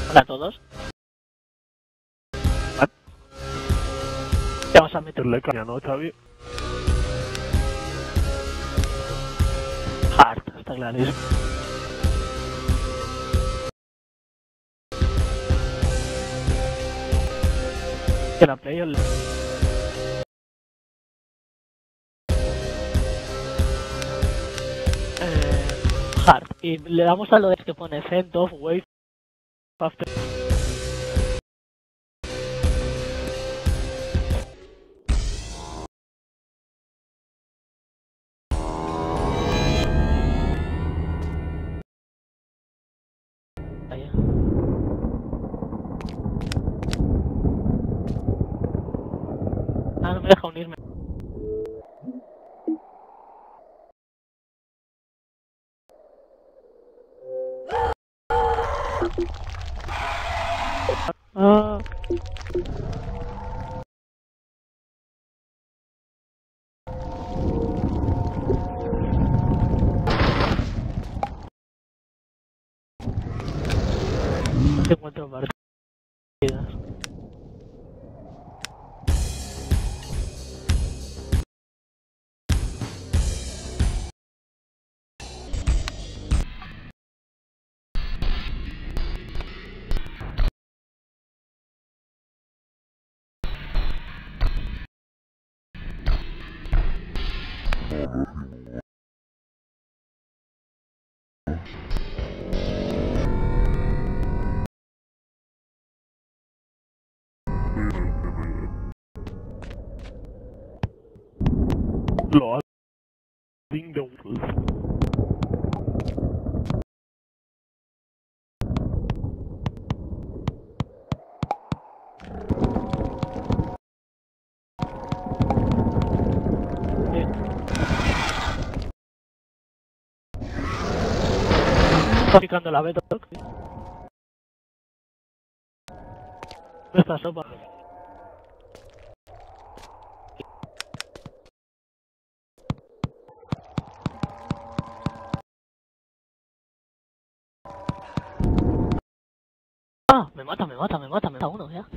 Hola a todos. Vamos a meterle caña, ¿no, Xavi? Hard, está clarísimo. Que la play hard. Y le damos a lo de que pone send off wave after. Vaya. Ah, no me deja unirme. Ah. No encuentro partidas. Loading the world. Está picando la beta. Esta sopa. Ah, me mata uno ya.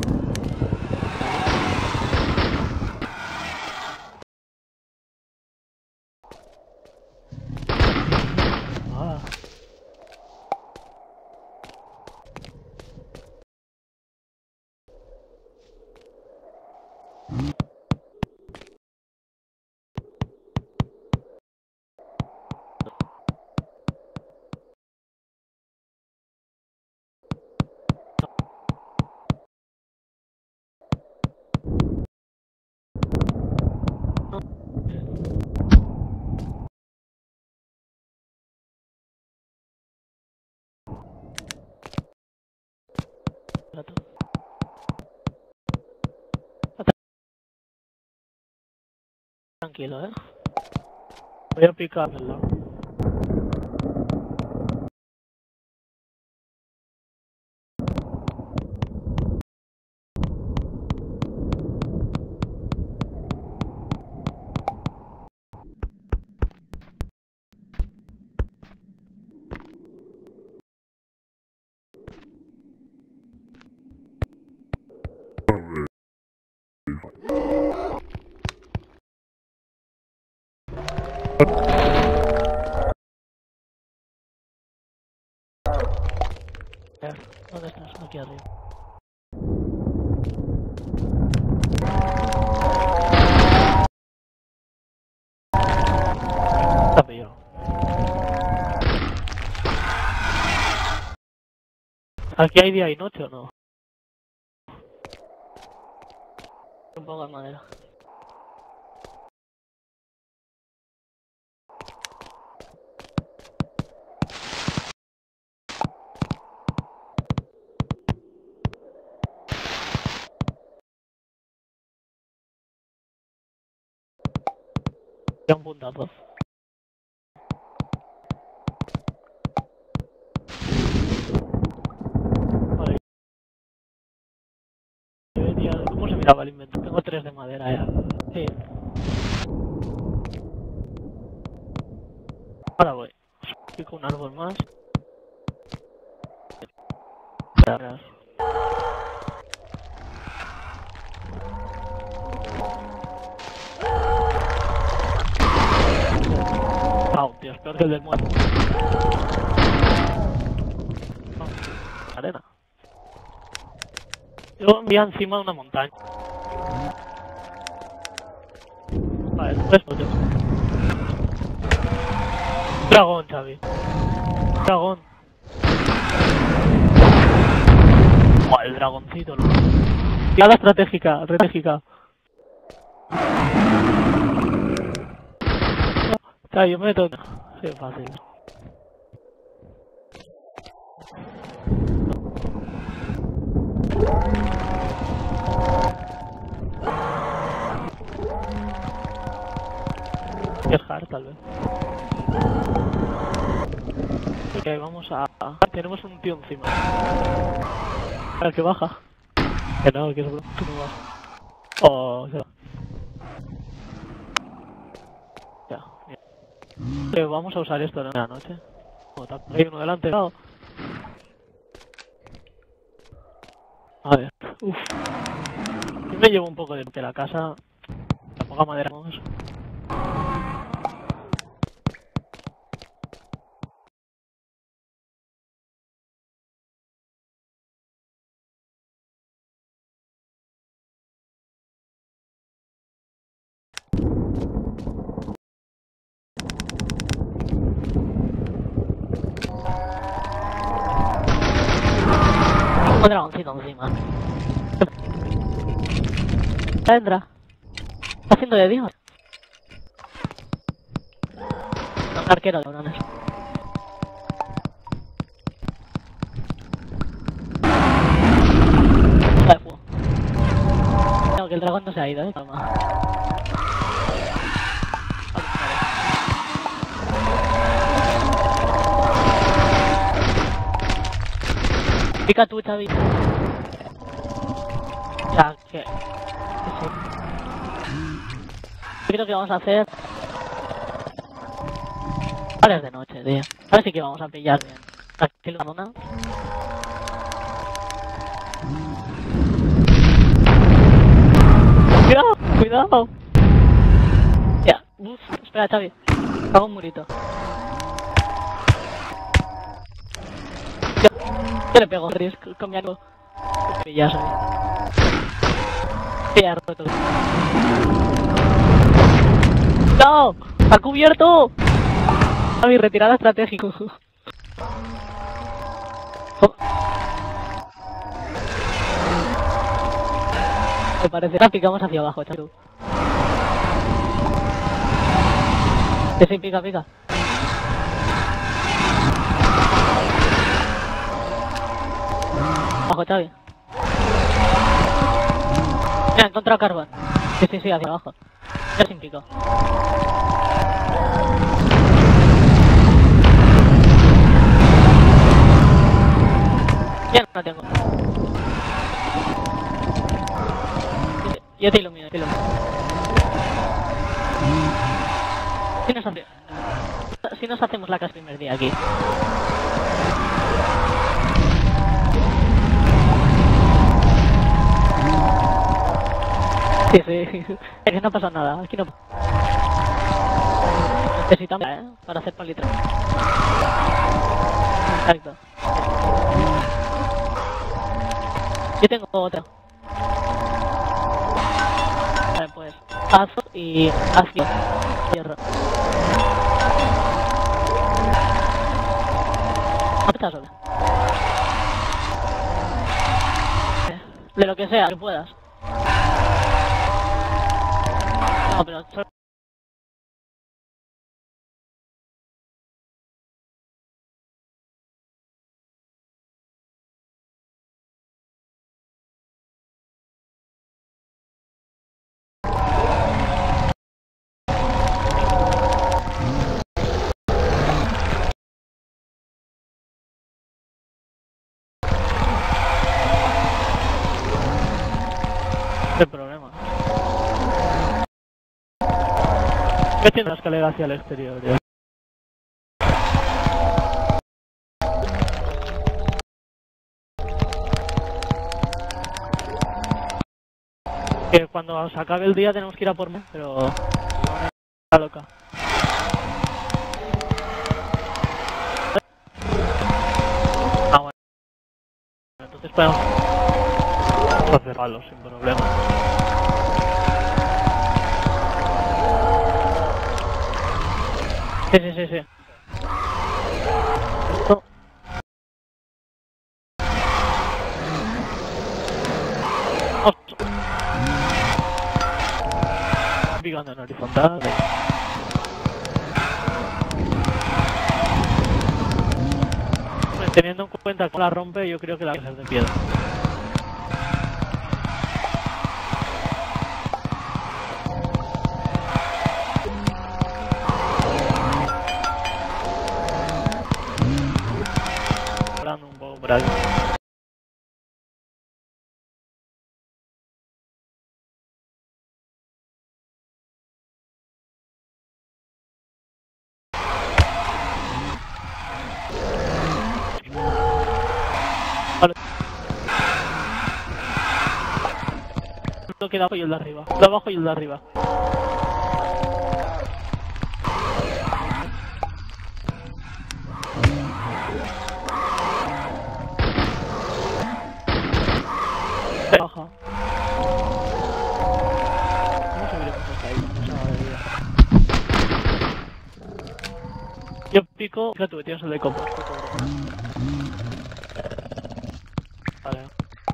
Ah. Tranquilo, voy a picarlo. ¿Dónde estás? Aquí arriba. Está pillado. ¿Aquí hay día y noche o no? Un poco de madera. Ya un puntazo. Vale. ¿Cómo se miraba el invento? Tengo 3 de madera ya. Sí. Ahora voy. Pico un árbol más. atrás. Wow, tío, es peor que el del muerto. Arena. Yo me encima de una montaña. Vale, después no tengo. Dragón, Xavi. Dragón. Buah, el dragoncito, loco. Tirada estratégica, estratégica. Xavi, yo me meto. Sí, fácil. Es hard, tal vez. Ok, vamos a... Tenemos un tío encima. Para que baja. Que no es bro. Que no baja. Oh, se va. Ya, bien. Vamos a usar esto en la noche. Hay uno delante. No. A ver. Uff. Yo me llevo un poco de la casa. La poca madera. Vamos. Un dragoncito encima. Entra. Está haciendo de Dios. Un arquero, cabrones. De fuego. No, que el dragón no se ha ido, calma. Pica tú, Xavi. Ya, que... sí. Creo que vamos a hacer... Ahora es de noche, tío. Ahora sí que vamos a pillar bien. Aquí la zona. Cuidado, cuidado. Ya, espera, Xavi. Hago un murito. Yo le pego riesgo con mi algo. Ya soy. Ya roto. ¡No! ¡Ha cubierto! A mi retirada estratégica. Me parece que picamos hacia abajo, chaval. Sí, pica, pica. Abajo, Xavi. Mira, he encontrado carbón. Sí, hacia abajo. Ya sin pico. Ya no tengo. Yo te ilumino, Si nos hacemos la casa el primer día aquí. Sí. Es que no pasa nada, aquí no. Necesitamos, para hacer palitra. Exacto. Yo tengo otra. Vale, pues. Azo y ácido. Hierro. Aprieta sola. De lo que sea, que puedas. No, pero... ¿Qué problema? ¿Qué tiene la escalera hacia el exterior? Que cuando se acabe el día tenemos que ir a por mí, pero... Está loca. Ah, bueno. Entonces podemos hacer palos sin problema. Sí. Esto... Picando en horizontal. Teniendo en cuenta que la rompe, yo creo que la va a hacer de piedra. Hablando un poco por ahí. Vale. Lo queda abajo y el de arriba. El de abajo y el de arriba. Baja. ¿Cómo subiremos hasta ahí? Yo pico... Fíjate, tú tienes el de compost. Vale.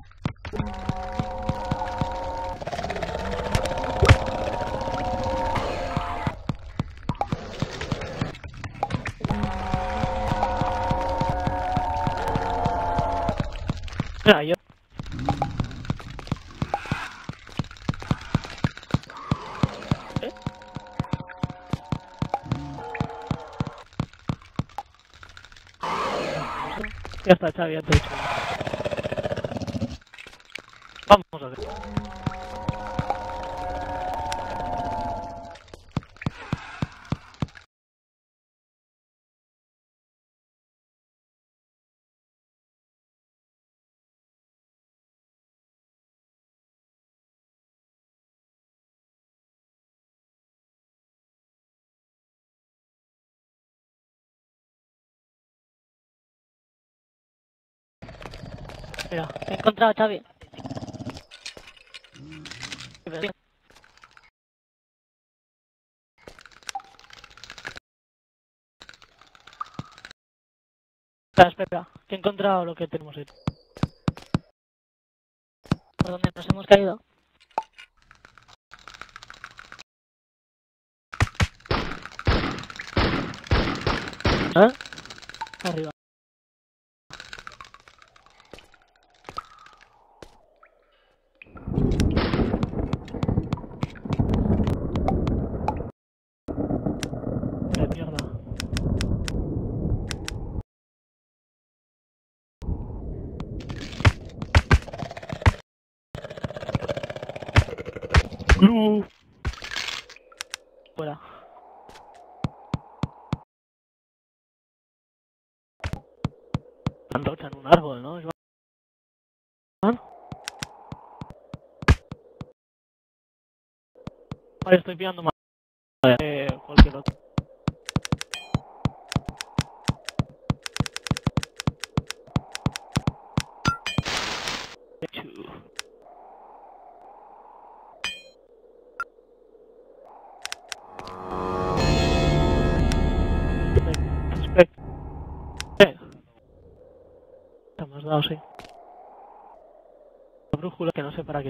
Mira, yo... Ya está, Xavi, ya te he dicho. Vamos a ver. Mira, he encontrado a Xavi. Espera, que he encontrado lo que tenemos ahí. ¿Por dónde nos hemos caído? ¿Eh? Arriba. De mierda. Fuera. Antorcha en un árbol, ¿no? Vale, estoy pillando más. Cualquier otro. Te hemos dado, sí. La brújula que no sé para qué.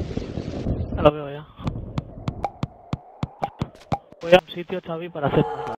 Ya lo veo ya. Voy a un sitio, Xavi, para hacer